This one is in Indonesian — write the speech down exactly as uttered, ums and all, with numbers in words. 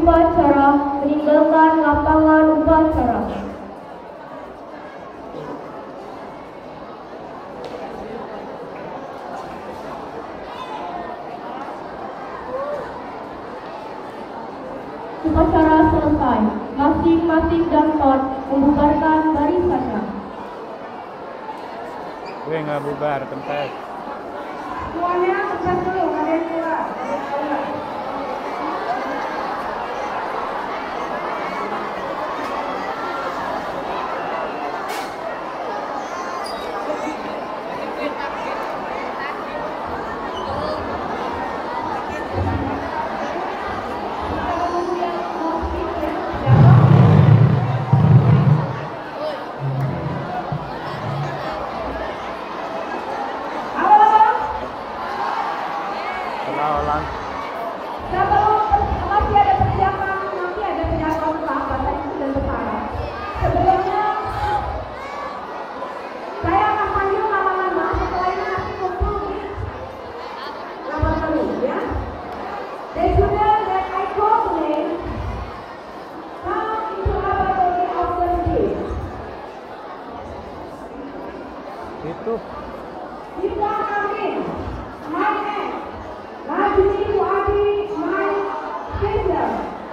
upacara meninggalkan lapangan upacara. Upacara selesai, masing-masing danton membubarkan barisannya. Gue nggak bubar, kempes. Semuanya kempes dulu, nggak ada yang keluar. Ulang. Sebelum masih ada persiapan, nanti ada persiapan apa tadi sudah bersalah. Sebelumnya saya akan panggil nama-nama, setelah ini nanti kumpul di lapangan dulu ya. Dan sudah that I call name, come into our body of the day. Itu. Kita amin. My name. Rajini Wadi, my sister.